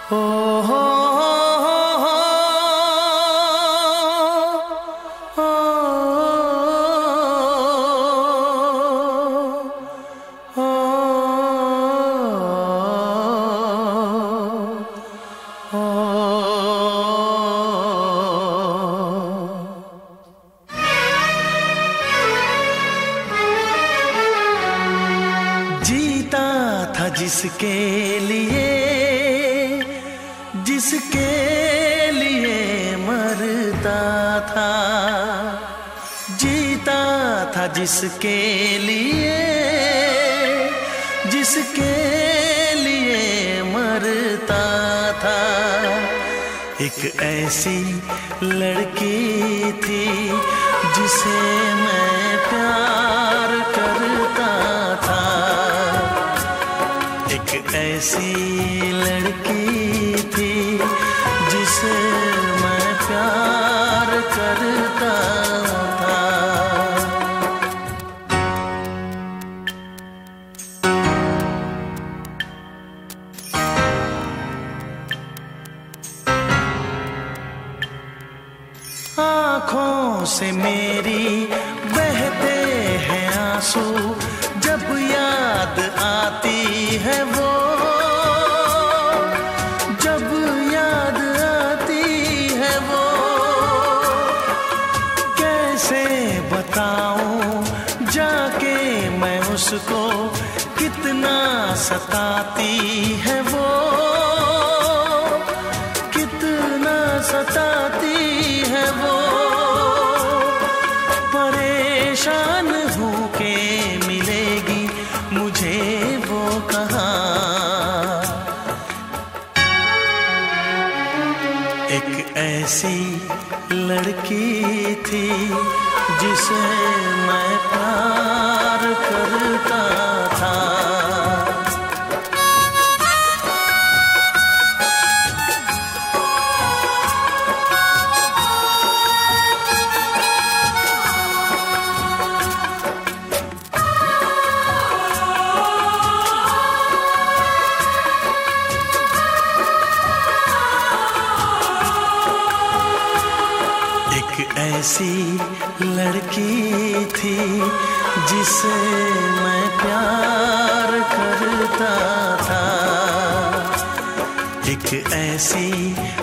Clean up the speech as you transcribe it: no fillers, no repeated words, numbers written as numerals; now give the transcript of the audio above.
ओ हो हो जीता था जिसके लिए मरता था, जीता था जिसके लिए मरता था। एक ऐसी लड़की थी जिसे मैं प्यार करता था, एक ऐसी लड़की थी जिसे मैं प्यार करता था। आँखों से मेरी बहते हैं आंसू, जब याद आती है वो, जब याद आती है वो। कैसे बताऊं जाके मैं उसको, कितना सताती है वो, कितना सताती है वो। परेशान हूँ के मिलेगी मुझे वो कहाँ। एक ऐसी लड़की थी जिसे मैं प्यार करता था। ऐसी लड़की थी जिसे मैं प्यार करता था, एक ऐसी